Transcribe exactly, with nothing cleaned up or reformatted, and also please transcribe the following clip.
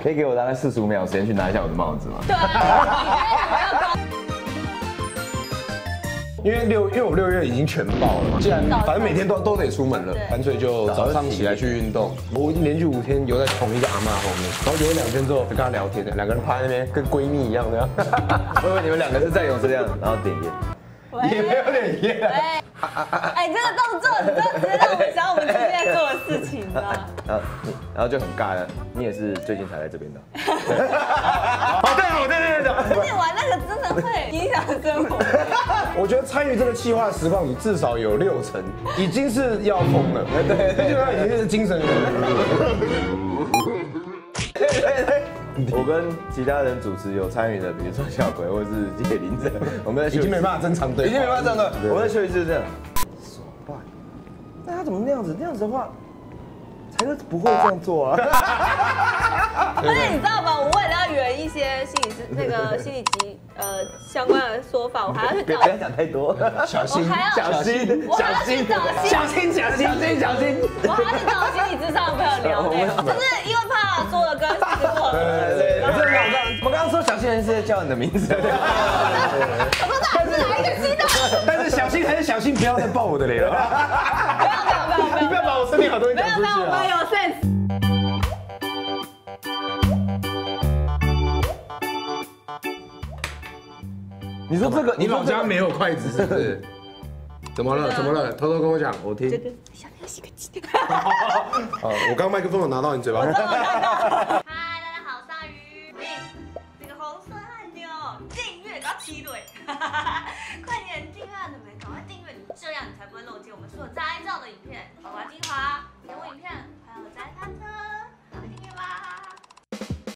可以给我大概四十五秒时间去拿一下我的帽子吗？ 对啊， 因为六，因为我六月已经全爆了嘛，既然反正每天都都得出门了，干脆就早上起来去运动。我连续五天游在同一个阿嬷后面，然后游了两天之后就跟她聊天，两个人趴在那边跟闺蜜一样这样。 我以为你们两个是在泳池这样，然后点烟。 也没有点烟。 哎，这个动作，你知道，直接让我们想我们今天在做的事情，你知道吗？ 然后你，然后就很尬了。你也是最近才来这边的。 哦，对啊，我对对对对。 而且玩那个真的会影响生活。 我觉得参与这个企划的实况组至少有六成已经是要疯了，对，这就他已经是精神。 我跟其他人主持有参与的，比如说小鬼或是叶林者，我们在已经没办法正常对， 已经没办法正常对。我在休息室这样，手办，那他怎么那样子？那样子的话，才是不会这样做啊。 而且你知道吗？我为了要圆一些心理师那个心理级呃相关的说法，我还要去找。 不要讲太多， 小心， 小心， 我还要去找小心，小心，小心，小心。 我还要去找心理咨商的朋友聊内容，就是因为怕说的跟实话。 对对对，我们刚刚说小心人是在叫你的名字。 我说哪是哪一个鸡蛋？ 但是小心还是小心，不要再爆我的雷了。 不要不要不要不要！ 你不要把我身体好东西没有没有， 讲出去啊！ 我有 sense。 你说这个， 你老家没有筷子是不是？怎么了？怎么了？偷偷跟我讲，我听。 想要洗个鸡。 好，我刚麦克风有拿到你嘴巴。 嗨，大家好，鲨鱼。这个红色按钮，订阅到七对。快点订阅了没？赶快订阅，这样你才不会漏接我们所有摘照的影片。花花精华。